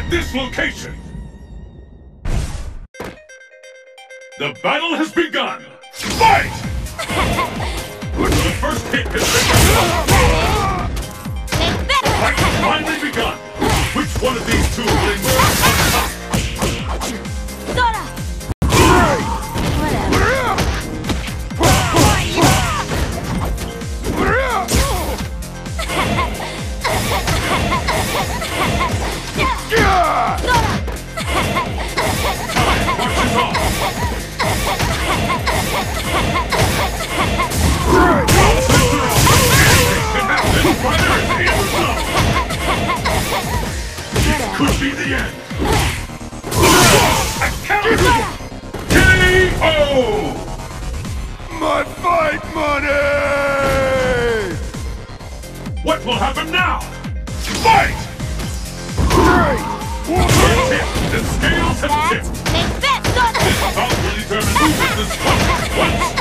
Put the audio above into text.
at this location! The battle has begun! Fight! The first hit has been the fight has finally begun! Which one of these two will emerge on top? Could be the end. KO! My fight money! What will happen now? Fight! First hit, the scales have tipped. This bout will determine who wins this fight.